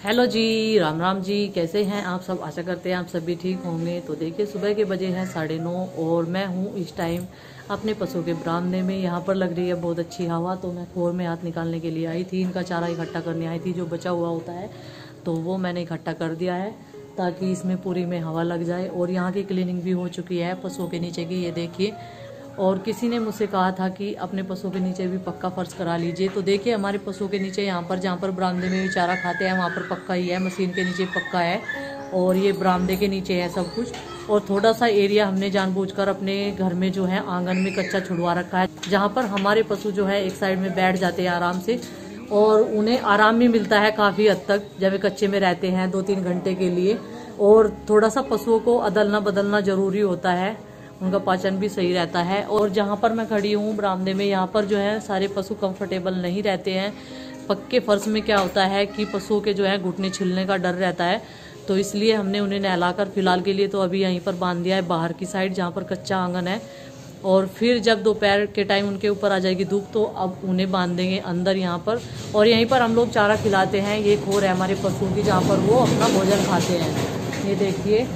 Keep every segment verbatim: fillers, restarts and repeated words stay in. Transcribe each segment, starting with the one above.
Hello जी, राम राम जी। कैसे हैं आप सब? आशा करते हैं आप सभी ठीक होंगे। तो देखिए, सुबह के बजे हैं साढ़े नौ और मैं हूँ इस टाइम अपने पशु के बरामदे में। यहाँ पर लग रही है बहुत अच्छी हवा, तो मैं खोर में हाथ निकालने के लिए आई थी। इनका चारा इकट्ठा करने आई थी, जो बचा हुआ होता है तो वो मैंने इकट्ठा कर दिया है ताकि इसमें पूरी में हवा लग जाए। और यहाँ की क्लीनिंग भी हो चुकी है पशुओं के नीचे की, ये देखिए। और किसी ने मुझसे कहा था कि अपने पशुओं के नीचे भी पक्का फर्श करा लीजिए। तो देखिए, हमारे पशुओं के नीचे यहाँ पर जहाँ पर बरामदे में भी चारा खाते हैं वहाँ पर पक्का ही है, मशीन के नीचे पक्का है और ये बरामदे के नीचे है सब कुछ। और थोड़ा सा एरिया हमने जानबूझकर अपने घर में जो है आंगन में कच्चा छुड़वा रखा है, जहाँ पर हमारे पशु जो है एक साइड में बैठ जाते हैं आराम से और उन्हें आराम भी मिलता है काफ़ी हद तक जब वे कच्चे में रहते हैं दो तीन घंटे के लिए। और थोड़ा सा पशुओं को अदलना बदलना जरूरी होता है, उनका पाचन भी सही रहता है। और जहाँ पर मैं खड़ी हूँ बरामदे में, यहाँ पर जो है सारे पशु कंफर्टेबल नहीं रहते हैं। पक्के फर्श में क्या होता है कि पशुओं के जो है घुटने छिलने का डर रहता है, तो इसलिए हमने उन्हें नहलाकर फिलहाल के लिए तो अभी यहीं पर बांध दिया है बाहर की साइड, जहाँ पर कच्चा आंगन है। और फिर जब दोपहर के टाइम उनके ऊपर आ जाएगी धूप तो अब उन्हें बांध देंगे अंदर यहाँ पर। और यहीं पर हम लोग चारा खिलाते हैं। ये खोर है हमारे पशुओं की जहाँ पर वो अपना भोजन खाते हैं, ये देखिए।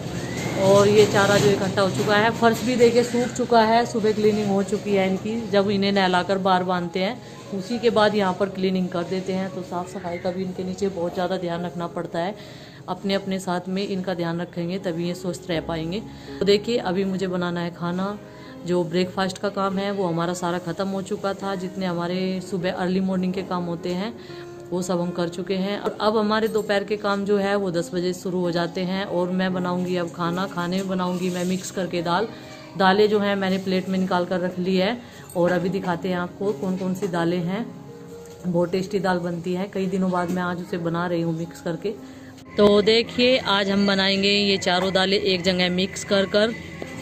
और ये चारा जो इकट्ठा हो चुका है, फर्श भी देखिए सूख चुका है। सुबह क्लीनिंग हो चुकी है इनकी, जब इन्हें नहलाकर बाहर बांधते हैं उसी के बाद यहाँ पर क्लीनिंग कर देते हैं। तो साफ़ सफाई का भी इनके नीचे बहुत ज़्यादा ध्यान रखना पड़ता है। अपने अपने साथ में इनका ध्यान रखेंगे तभी ये स्वस्थ रह पाएंगे। तो देखिए, अभी मुझे बनाना है खाना। जो ब्रेकफास्ट का काम है वो हमारा सारा ख़त्म हो चुका था। जितने हमारे सुबह अर्ली मॉर्निंग के काम होते हैं वो सब हम कर चुके हैं। और अब हमारे दोपहर के काम जो है वो दस बजे शुरू हो जाते हैं। और मैं बनाऊंगी अब खाना। खाने में बनाऊंगी मैं मिक्स करके दाल। दालें जो हैं मैंने प्लेट में निकाल कर रख ली है और अभी दिखाते हैं आपको कौन कौन सी दालें हैं। बहुत टेस्टी दाल बनती है, कई दिनों बाद मैं आज उसे बना रही हूँ मिक्स करके। तो देखिए, आज हम बनाएंगे ये चारों दालें एक जगह मिक्स कर कर।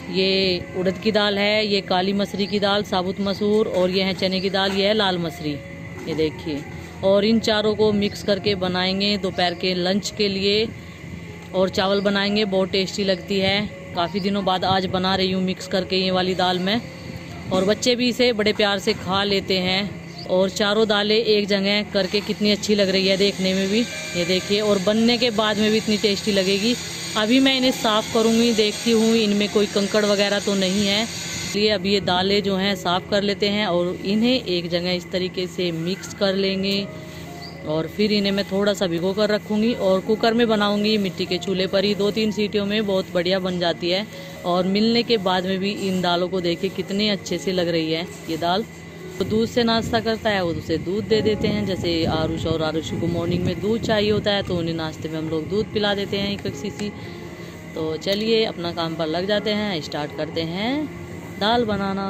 ये उड़द की दाल है, ये काली मसरी की दाल, साबुत मसूर, और ये है चने की दाल, ये है लाल मसरी, ये देखिए। और इन चारों को मिक्स करके बनाएंगे दोपहर के लंच के लिए। और चावल बनाएंगे, बहुत टेस्टी लगती है। काफ़ी दिनों बाद आज बना रही हूँ मिक्स करके ये वाली दाल में। और बच्चे भी इसे बड़े प्यार से खा लेते हैं। और चारों दालें एक जगह करके कितनी अच्छी लग रही है देखने में भी, ये देखिए। और बनने के बाद में भी इतनी टेस्टी लगेगी। अभी मैं इन्हें साफ़ करूँगी, देखती हूँ इनमें कोई कंकड़ वगैरह तो नहीं है। इसलिए अब ये दालें जो हैं साफ़ कर लेते हैं और इन्हें एक जगह इस तरीके से मिक्स कर लेंगे। और फिर इन्हें मैं थोड़ा सा भिगो कर रखूँगी और कुकर में बनाऊँगी मिट्टी के चूल्हे पर ही। दो तीन सीटियों में बहुत बढ़िया बन जाती है। और मिलने के बाद में भी इन दालों को देखिए कितने अच्छे से लग रही है ये दाल। तो दूध से नाश्ता करता है वो उसे दूध दे देते हैं। जैसे आरुष और आरुषि को मॉर्निंग में दूध चाहिए होता है तो उन्हें नाश्ते में हम लोग दूध पिला देते हैं एक एक सीसी। तो चलिए अपना काम पर लग जाते हैं, स्टार्ट करते हैं दाल बनाना।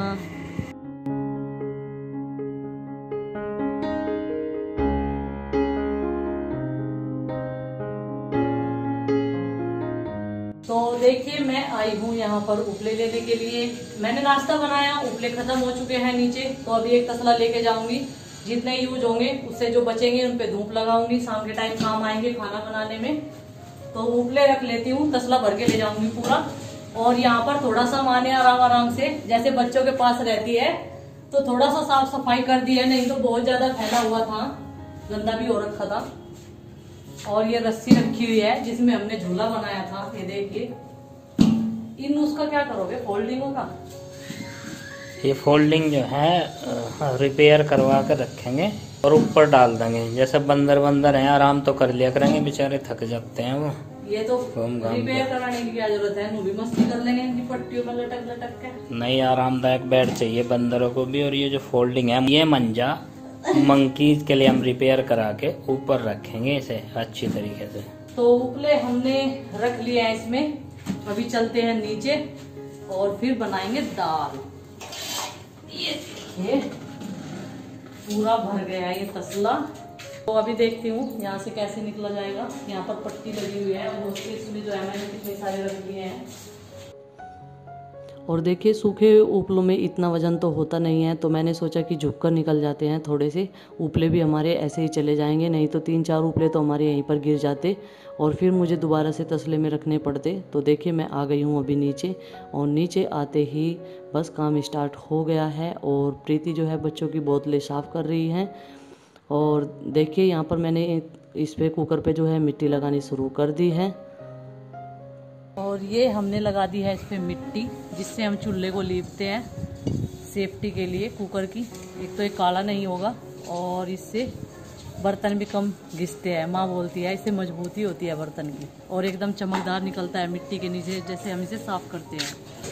तो देखिए, मैं आई हूँ यहाँ पर उपले लेने के लिए। मैंने नाश्ता बनाया, उपले खत्म हो चुके हैं नीचे, तो अभी एक तसला लेके जाऊंगी। जितने यूज होंगे उससे जो बचेंगे उन पे धूप लगाऊंगी, शाम के टाइम काम आएंगे खाना बनाने में। तो उपले रख लेती हूँ, तसला भर के ले जाऊंगी पूरा। और यहाँ पर थोड़ा सा माने आराम आराम से, जैसे बच्चों के पास रहती है तो थोड़ा सा साफ सफाई कर दी है, नहीं तो बहुत ज्यादा फैला हुआ था, गंदा भी हो रखा था। और ये रस्सी रखी हुई है जिसमें हमने झूला बनाया था, ये देखिए। इन उसका क्या करोगे, फोल्डिंगों का? ये फोल्डिंग जो है रिपेयर करवा कर रखेंगे और ऊपर डाल देंगे। जैसे बंदर बंदर हैं आराम तो कर लिया करेंगे, बेचारे थक जाते हैं वो। ये तो रिपेयर कराने की क्या जरूरत है, भी मस्ती कर लेंगे इनकी पट्टियों में लटक लटक के। नहीं, आरामदायक बेड चाहिए बंदरों को भी। और ये जो फोल्डिंग है ये मंजा मंकीज के लिए हम रिपेयर करा के ऊपर रखेंगे इसे अच्छी तरीके से। तो उपले हमने रख लिया है इसमें, अभी चलते हैं नीचे और फिर बनाएंगे दाल। ये देखिए पूरा भर गया है ये तसला। तो अभी देखती हूँ यहाँ से कैसे निकला जाएगा। यहाँ पर पट्टी लगी हुई है और इसमें जो है मैंने कितने सारे रख दिए हैं। और देखिए, सूखे उपलों में इतना वजन तो होता नहीं है, तो मैंने सोचा कि झुककर निकल जाते हैं थोड़े से। उपले भी हमारे ऐसे ही चले जाएंगे, नहीं तो तीन चार उपले तो हमारे यहीं पर गिर जाते और फिर मुझे दोबारा से तसले में रखने पड़ते। तो देखिए, मैं आ गई हूँ अभी नीचे। और नीचे आते ही बस काम स्टार्ट हो गया है। और प्रीति जो है बच्चों की बोतलें साफ़ कर रही हैं। और देखिए, यहाँ पर मैंने इस पे कुकर पे जो है मिट्टी लगानी शुरू कर दी है। और ये हमने लगा दी है इस पे मिट्टी, जिससे हम चूल्हे को लीपते हैं सेफ्टी के लिए कुकर की। एक तो ये काला नहीं होगा और इससे बर्तन भी कम घिसते हैं। माँ बोलती है इससे मजबूती होती है बर्तन की और एकदम चमकदार निकलता है मिट्टी के नीचे, जैसे हम इसे साफ करते हैं।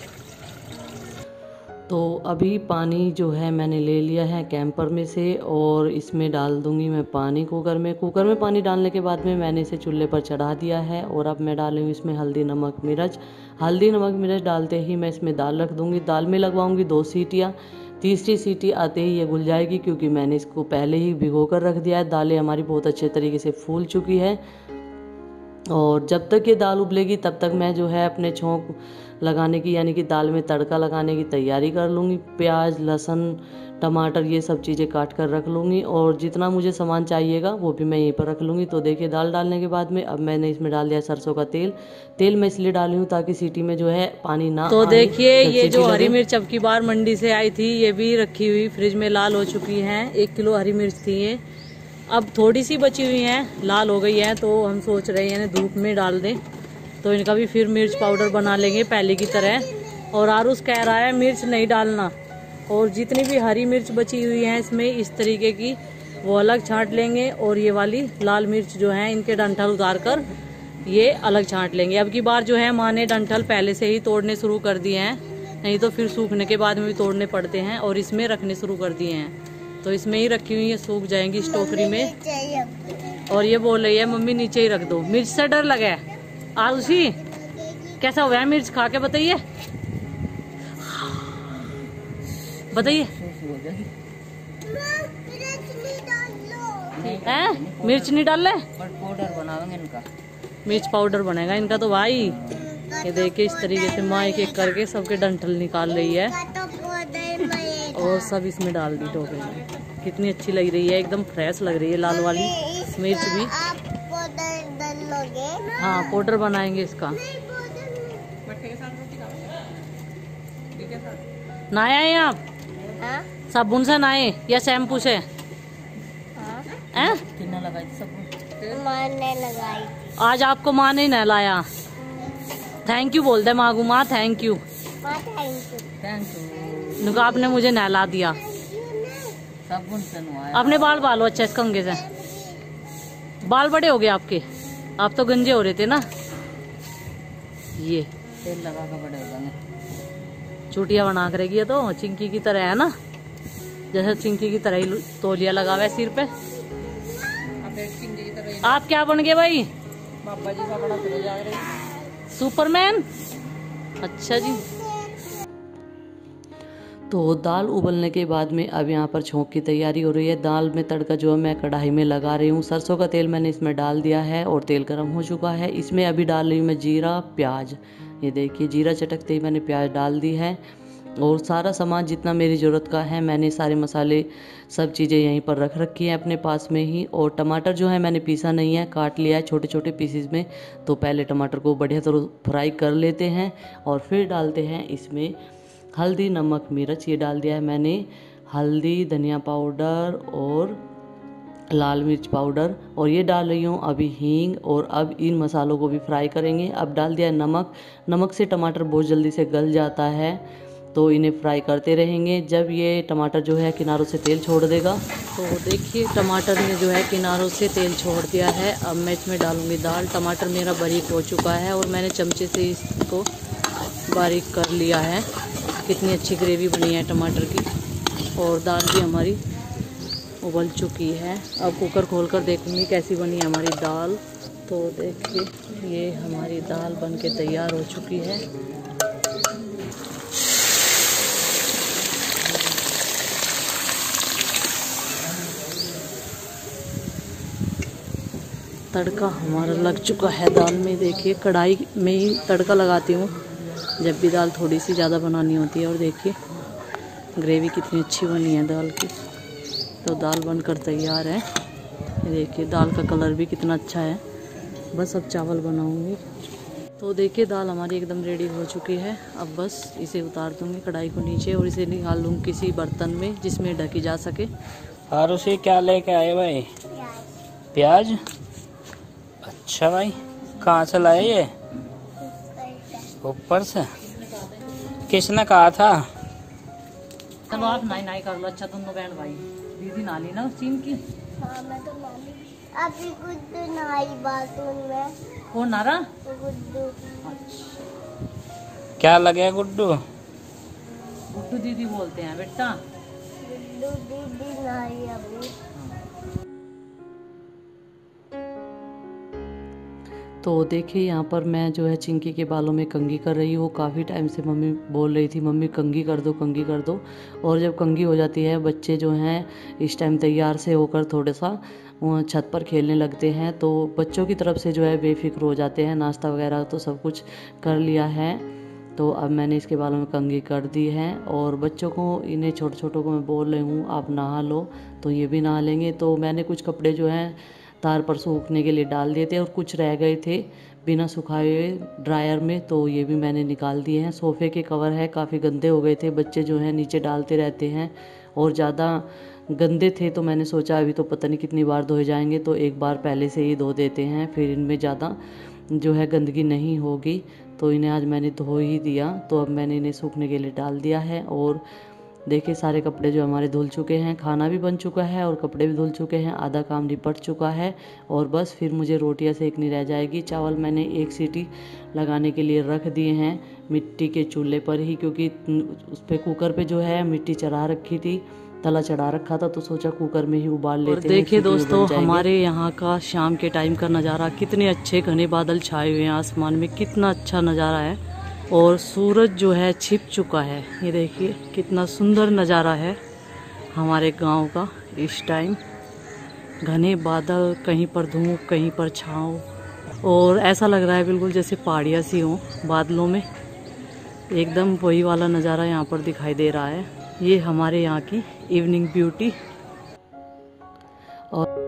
तो अभी पानी जो है मैंने ले लिया है कैंपर में से और इसमें डाल दूंगी मैं पानी कुकर में। कुकर में पानी डालने के बाद में मैंने इसे चूल्हे पर चढ़ा दिया है और अब मैं डालूंगी इसमें हल्दी नमक मिर्च। हल्दी नमक मिर्च डालते ही मैं इसमें दाल रख दूंगी। दाल में लगवाऊंगी दो सीटियाँ। तीसरी सीटी आते ही ये घुल जाएगी, क्योंकि मैंने इसको पहले ही भिगो कर रख दिया है। दालें हमारी बहुत अच्छे तरीके से फूल चुकी है और जब तक ये दाल उबलेगी तब तक मैं जो है अपने छोंक लगाने की, यानी कि दाल में तड़का लगाने की तैयारी कर लूँगी। प्याज, लहसुन, टमाटर ये सब चीज़ें काट कर रख लूँगी और जितना मुझे सामान चाहिएगा वो भी मैं यहीं पर रख लूँगी। तो देखिए दाल डालने के बाद में अब मैंने इसमें डाल दिया सरसों का तेल। तेल मैं इसलिए डाली हूँ ताकि सीटी में जो है पानी ना। तो देखिए ये जो हरी मिर्च अब की बार मंडी से आई थी, ये भी रखी हुई फ्रिज में लाल हो चुकी है। एक किलो हरी मिर्च थी ये, अब थोड़ी सी बची हुई है, लाल हो गई है। तो हम सोच रहे हैं धूप में डाल दें तो इनका भी फिर मिर्च पाउडर बना लेंगे पहले की तरह। और आरुष कह रहा है मिर्च नहीं डालना, और जितनी भी हरी मिर्च बची हुई है इसमें इस तरीके की वो अलग छांट लेंगे और ये वाली लाल मिर्च जो है इनके डंठल उतार कर ये अलग छांट लेंगे। अब की बार जो है माँ ने डंठल पहले से ही तोड़ने शुरू कर दिए हैं, नहीं तो फिर सूखने के बाद में भी तोड़ने पड़ते हैं, और इसमें रखने शुरू कर दिए हैं। तो इसमें ही रखी हुई है, सूख जाएंगी इस टोकरी में। और ये बोल रही है मम्मी नीचे ही रख दो, मिर्च से डर लगा है। आरुषी कैसा हुआ है मिर्च खा के बताइए, बताइए। हैं मिर्च नहीं डाल रहे, पाउडर बनाएंगे इनका, मिर्च पाउडर बनेगा इनका। तो भाई ये देखिए इस तरीके से माँ एक एक करके सबके डंठल निकाल रही है और सब इसमें डाल दी टोकरी में। कितनी अच्छी लग रही है, एकदम फ्रेश लग रही है लाल वाली मिर्च भी। हाँ पाउडर बनाएंगे इसका। नहाए हैं आप? साबुन से नहाए या शैम्पू से? कितना लगाई साबुन? माँ ने लगाई। आज आपको माँ ने नहलाया। थैंक यू बोल दे माँ को, माँ थैंक यू। थैंक यू नुका आपने मुझे नहला दिया। साबुन से नहाया। अपने बाल बालो अच्छे इस कंघे से। बाल बड़े हो गए आपके, आप तो गंजे हो रहे थे ना। ये तेल लगा कर बड़े हो जाएंगे। चूटिया बना कर रखी है तो चिंकी की तरह है ना, जैसे चिंकी की तरह ही तौलिया लगा हुआ है सिर पे। आप क्या बन गए भाई? बाबा जी का बड़ा फिरोज आ रही। सुपरमैन। अच्छा जी। तो दाल उबलने के बाद में अब यहाँ पर छोंक की तैयारी हो रही है। दाल में तड़का जो है मैं कढ़ाई में लगा रही हूँ। सरसों का तेल मैंने इसमें डाल दिया है और तेल गर्म हो चुका है। इसमें अभी डाल रही हूँ मैं जीरा, प्याज। ये देखिए जीरा चटकते ही मैंने प्याज डाल दी है और सारा सामान जितना मेरी ज़रूरत का है मैंने सारे मसाले सब चीज़ें यहीं पर रख रखी हैं अपने पास में ही। और टमाटर जो है मैंने पीसा नहीं है, काट लिया है छोटे छोटे पीसेस में। तो पहले टमाटर को बढ़िया तरह फ्राई कर लेते हैं और फिर डालते हैं इसमें हल्दी, नमक, मिर्च। ये डाल दिया है मैंने हल्दी, धनिया पाउडर और लाल मिर्च पाउडर, और ये डाल रही हूँ अभी हींग। और अब इन मसालों को भी फ्राई करेंगे। अब डाल दिया नमक। नमक से टमाटर बहुत जल्दी से गल जाता है, तो इन्हें फ्राई करते रहेंगे जब ये टमाटर जो है किनारों से तेल छोड़ देगा। तो देखिए टमाटर ने जो है किनारों से तेल छोड़ दिया है। अब मैं इसमें डालूँगी दाल। टमाटर मेरा बारीक हो चुका है और मैंने चमचे से इसको बारीक कर लिया है। कितनी अच्छी ग्रेवी बनी है टमाटर की, और दाल भी हमारी उबल चुकी है। अब कुकर खोलकर देखूंगी कैसी बनी है हमारी दाल। तो देखिए ये हमारी दाल बन के तैयार हो चुकी है। तड़का हमारा लग चुका है दाल में। देखिए कढ़ाई में ही तड़का लगाती हूँ जब भी दाल थोड़ी सी ज़्यादा बनानी होती है। और देखिए ग्रेवी कितनी अच्छी बनी है दाल की। तो दाल बनकर तैयार है। देखिए दाल का कलर भी कितना अच्छा है। बस अब चावल बनाऊंगी। तो देखिए दाल हमारी एकदम रेडी हो चुकी है। अब बस इसे उतार दूंगी कढ़ाई को नीचे और इसे निकाल लूँगी किसी बर्तन में जिसमें ढकी जा सके। और उसे क्या लेके आए भाई? प्याज। अच्छा भाई, कहाँ से लाए ये? ऊपर से। किसने कहा था? चलो आप नाई नाई कर लो। अच्छा दोनों बहन भाई। दीदी नाली ना उस चीन की। हाँ मैं तो नाली अभी गुड्डू नाई बाथरूम में। कौन नारा? गुड्डू। अच्छा क्या लगे गुड्डू? गुड्डू दीदी बोलते हैं बेटा। गुड्डू दीदी नाई अभी। तो देखिए यहाँ पर मैं जो है चिंकी के बालों में कंघी कर रही हूँ। काफ़ी टाइम से मम्मी बोल रही थी मम्मी कंघी कर दो कंघी कर दो। और जब कंघी हो जाती है बच्चे जो हैं इस टाइम तैयार से होकर थोड़ा सा छत पर खेलने लगते हैं, तो बच्चों की तरफ से जो है बेफिक्र हो जाते हैं। नाश्ता वगैरह तो सब कुछ कर लिया है, तो अब मैंने इसके बालों में कंघी कर दी है। और बच्चों को, इन्हें छोटे छोटों को मैं बोल रही हूँ आप नहा लो, तो ये भी नहा लेंगे। तो मैंने कुछ कपड़े जो हैं तार पर सूखने के लिए डाल दिए थे और कुछ रह गए थे बिना सुखाए हुए ड्रायर में, तो ये भी मैंने निकाल दिए हैं। सोफ़े के कवर है काफ़ी गंदे हो गए थे, बच्चे जो हैं नीचे डालते रहते हैं और ज़्यादा गंदे थे, तो मैंने सोचा अभी तो पता नहीं कितनी बार धोए जाएंगे, तो एक बार पहले से ही धो देते हैं, फिर इनमें ज़्यादा जो है गंदगी नहीं होगी। तो इन्हें आज मैंने धो ही दिया, तो अब मैंने इन्हें सूखने के लिए डाल दिया है। और देखिए सारे कपड़े जो हमारे धुल चुके हैं, खाना भी बन चुका है और कपड़े भी धुल चुके हैं, आधा काम निपट चुका है। और बस फिर मुझे रोटियां सेकनी रह जाएगी। चावल मैंने एक सीटी लगाने के लिए रख दिए हैं मिट्टी के चूल्हे पर ही, क्योंकि उस पर कुकर पे जो है मिट्टी चढ़ा रखी थी, तला चढ़ा रखा था, तो सोचा कुकर में ही उबाल लेते हैं। और देखिए दोस्तों हमारे यहाँ का शाम के टाइम का नज़ारा, कितने अच्छे घने बादल छाए हुए हैं आसमान में, कितना अच्छा नज़ारा है। और सूरज जो है छिप चुका है, ये देखिए कितना सुंदर नज़ारा है हमारे गांव का इस टाइम। घने बादल, कहीं पर धूप कहीं पर छाँव, और ऐसा लग रहा है बिल्कुल जैसे पहाड़ियाँ सी हों बादलों में। एकदम वही वाला नज़ारा यहाँ पर दिखाई दे रहा है। ये हमारे यहाँ की इवनिंग ब्यूटी। और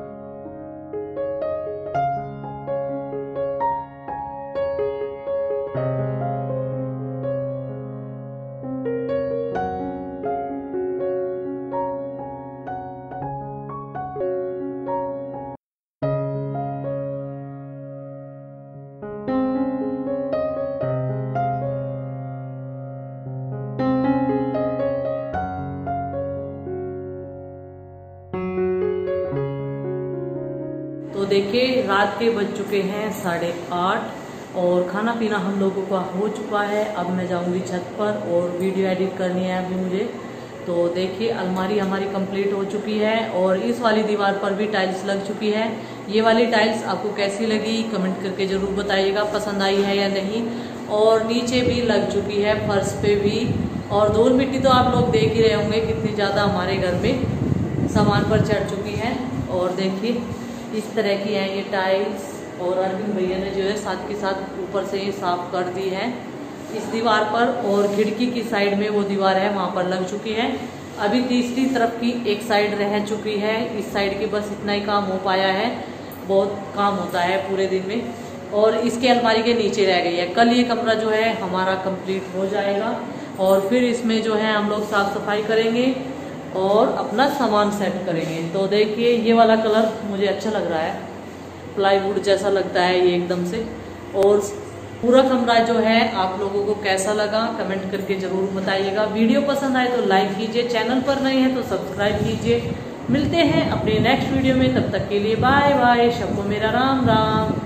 तो देखिए रात के बज चुके हैं साढ़े आठ और खाना पीना हम लोगों का हो चुका है। अब मैं जाऊंगी छत पर और वीडियो एडिट करनी है अभी मुझे। तो देखिए अलमारी हमारी कंप्लीट हो चुकी है और इस वाली दीवार पर भी टाइल्स लग चुकी है। ये वाली टाइल्स आपको कैसी लगी कमेंट करके जरूर बताइएगा, पसंद आई है या नहीं। और नीचे भी लग चुकी है, फर्श पे भी। और धूल मिट्टी तो आप लोग देख ही रहे होंगे कितनी ज़्यादा हमारे घर में सामान पर चढ़ चुकी है। और देखिए इस तरह की है ये टाइल्स, और अरविंद भैया ने जो है साथ के साथ ऊपर से ही साफ कर दी है इस दीवार पर। और खिड़की की साइड में वो दीवार है वहाँ पर लग चुकी है। अभी तीसरी तरफ की एक साइड रह चुकी है, इस साइड की बस इतना ही काम हो पाया है। बहुत काम होता है पूरे दिन में। और इसके अलमारी के नीचे रह गई है। कल ये कमरा जो है हमारा कंप्लीट हो जाएगा और फिर इसमें जो है हम लोग साफ सफाई करेंगे और अपना सामान सेट करेंगे। तो देखिए ये वाला कलर मुझे अच्छा लग रहा है, प्लाईवुड जैसा लगता है ये एकदम से। और पूरा कमरा जो है आप लोगों को कैसा लगा कमेंट करके जरूर बताइएगा। वीडियो पसंद आए तो लाइक कीजिए, चैनल पर नए हैं तो सब्सक्राइब कीजिए। मिलते हैं अपने नेक्स्ट वीडियो में, तब तक के लिए बाय बाय, सबको मेरा राम राम।